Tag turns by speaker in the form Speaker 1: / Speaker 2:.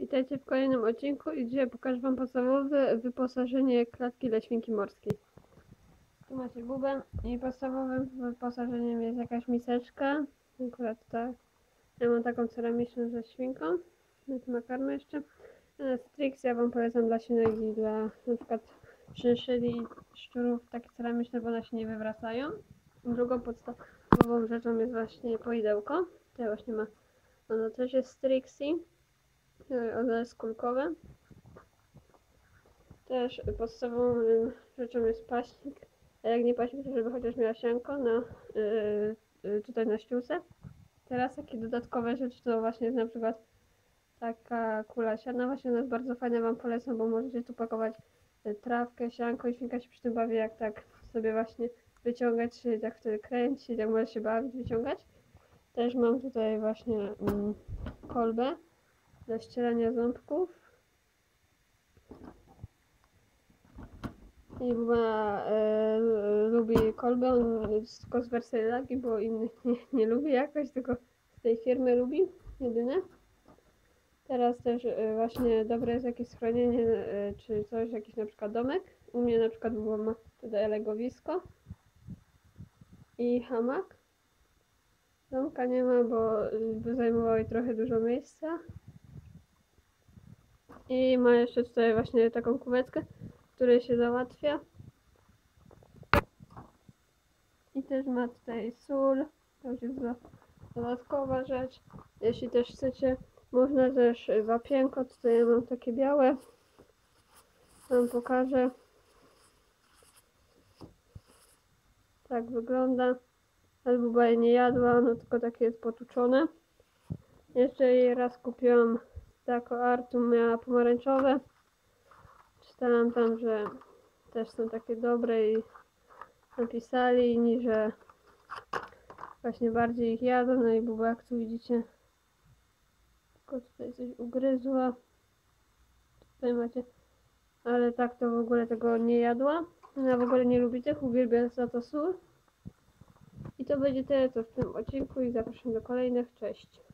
Speaker 1: Witajcie w kolejnym odcinku i dzisiaj pokażę wam podstawowe wyposażenie klatki dla świnki morskiej. Tu macie bubę i podstawowym wyposażeniem jest jakaś miseczka. Akurat tak. Ja mam taką ceramiczną ze świnką. No tu makarmy jeszcze. Strix ja wam polecam dla świnek i dla na przykład szynszyli, szczurów, takie ceramiczne, bo one się nie wywracają. Drugą podstawową rzeczą jest właśnie poidełko. Tutaj właśnie ma, ono też jest Strixi. Ono jest kulkowe. Też podstawową rzeczą jest paśnik, a jak nie paśnik, to żeby chociaż miała sianko na, tutaj na ściółce. Teraz takie dodatkowe rzeczy to właśnie jest na przykład taka kula siana, właśnie ona jest bardzo fajna, wam polecam, bo możecie tu pakować trawkę, sianko i świnka się przy tym bawi, jak tak sobie właśnie wyciągać, jak wtedy kręcić, jak może się bawić, wyciągać. Też mam tutaj właśnie kolbę do ścierania ząbków. I Buba lubi kolbę, on tylko z Versailles, bo innych nie lubi jakoś, tylko z tej firmy lubi, jedyne. Teraz też właśnie dobre jest jakieś schronienie, czy coś, jakiś na przykład domek. U mnie na przykład Buba ma tutaj legowisko i hamak. Domka nie ma, bo by zajmowało jej trochę dużo miejsca. I ma jeszcze tutaj właśnie taką kuwetkę, w której się załatwia. I też ma tutaj sól, to już jest dodatkowa rzecz. Jeśli też chcecie, można też wapienko, tutaj ja mam takie białe, wam pokażę. Tak wygląda, ale Buba jej nie jadła, ono tylko takie jest potłuczone. Jeszcze jej raz kupiłam tako Artum, miała pomarańczowe. Czytałam tam, że też są takie dobre i napisali, że właśnie bardziej ich jadą, no i Buba, jak tu widzicie, tylko tutaj coś ugryzła. Tutaj macie, ale tak to w ogóle tego nie jadła. Ona w ogóle nie lubi tych, uwielbia za to sól. I to będzie tyle co w tym odcinku i zapraszam do kolejnych. Cześć!